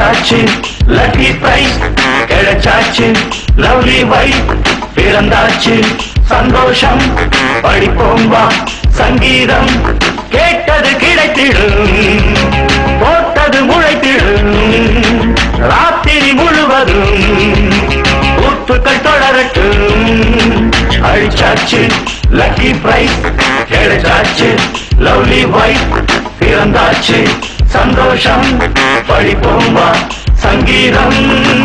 கிடைச்சாச்சு lucky prize, கிடைச்சாச்சு lovely wife, பிறந்தாச்சு சந்தோஷம், படிப்போம் வா சங்கீதம், கேட்டது கிடைத்திடும், போட்டது முளைத்திடும், ராத்திரி முழுவதும் ஊத்துக்கள் தொடரட்டும். அழிச்சாச்சு லக்கி பிரைஸ், கிடைச்சாச்சு லவ்லி வைஃப், பிறந்தாச்சு சந்தோஷம், படிப்போம் வா சங்கீதம்.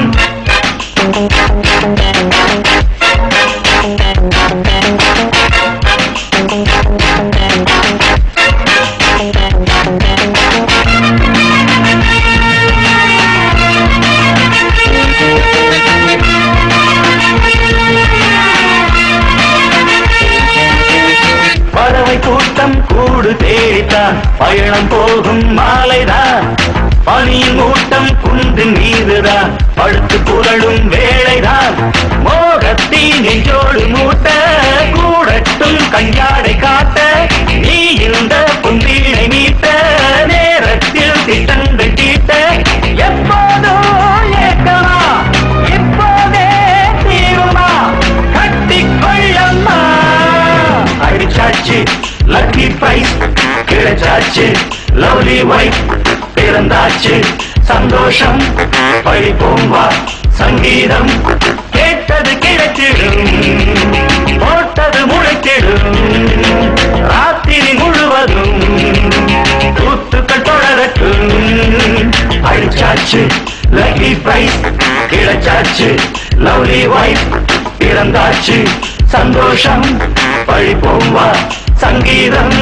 பறவை கூட்டம் கூடு தேடித்தான் பயணம் போகும் மாலைதான், பனியின் மூட்டம் குன்றின் மீதுதான் படுத்து புரளும் வேளைதான், மோகத்தின் நெஞ்சோடு மூட்ட கூடட்டும் கஞ்சாடை காட்ட, நீ இந்த புந்தீனை மீட்ட நேரத்தில் திட்டங்கள் தீட்ட, எப்போதோ ஏக்கமா இப்போதே தீருமா, கட்டிக்கொள்ளம்மா. அடிச்சாச்சு லக்கி பிரைஸ், கிடைச்சாச்சு லவ்லி வைஃப், பிறந்தாச்சு சந்தோஷம், படிப்போம் வா சங்கீதம், கேட்டது கிடைத்திடும், போட்டது முளைத்திடும், ராத்திரி முழுவதும் கூத்துக்கள் தொடரட்டும். அடிச்சாச்சு லக்கி பிரைஸ், கிடைச்சாச்சு லவ்லி வைஃப், பிறந்தாச்சு சந்தோஷம், படிப்போம் வா சங்கீதம்.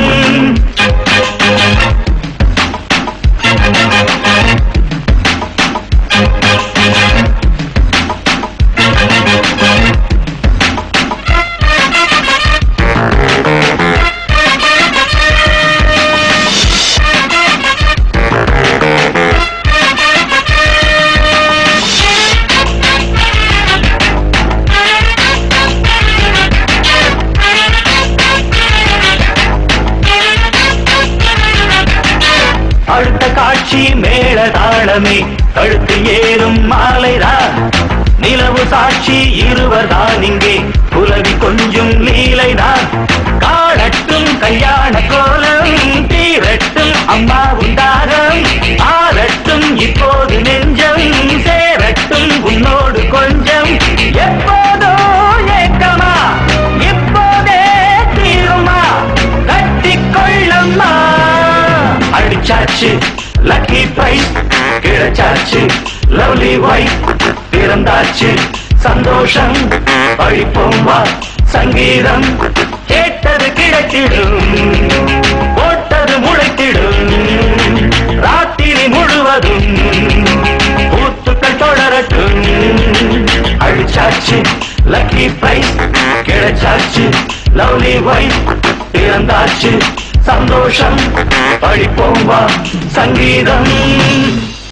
அடுத்த காட்சி மேளதாளமே, கழுத்தில் ஏறும் மாலைதான், நிலவு சாட்சி இருவர்தான் இங்கே, புலவி கொஞ்சம் லீலைதான், காணட்டும் கல்யாண கோலம், தீரட்டும் அம்மா உண்டாகம், ஆரட்டும் இப்போது நெஞ்சம், சேரட்டும் உன்னோடு கொஞ்சம், எப்போதோ ஏக்கமா இப்போதே தீருமா, கட்டிக்கொள்ளம்மா. அடிச்சாச்சு லக்கி பிரைஸ், கிடைச்சாச்சு லவ்லி வைஃப், பிறந்தாச்சு சந்தோஷம், படிப்போம் வா சங்கீதம், கேட்டது கிடைத்திடும், போட்டது முளைத்திடும், ராத்திரி முழுவதும் ஊத்துக்கள் தொடரட்டும். அடிச்சாச்சு லக்கி பிரைஸ், கிடைச்சாச்சு லவ்லி வைஃப், பிறந்தாச்சு சந்தோஷம், படிப்போம் வா சங்கீதம்.